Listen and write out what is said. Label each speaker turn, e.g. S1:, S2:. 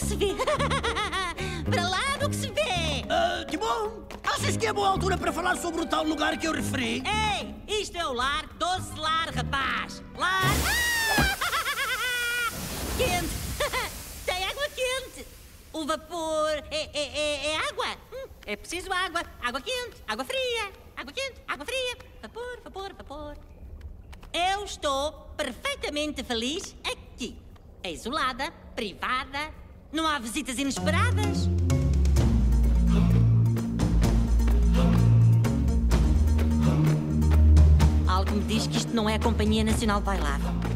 S1: se vê. Para lá do que se vê.
S2: Timon, achas que é boa altura para falar sobre o tal lugar que eu referi?
S1: Ei, isto é o lar, doce lar, rapaz. Lar. Quente. Tem água quente. O vapor é água. É preciso água. Água quente, água fria. Água quente, água fria. Vapor, vapor, vapor. Eu estou perfeitamente feliz aqui. É isolada, privada. Não há visitas inesperadas. Algo me diz que isto não é a Companhia Nacional de Bailado.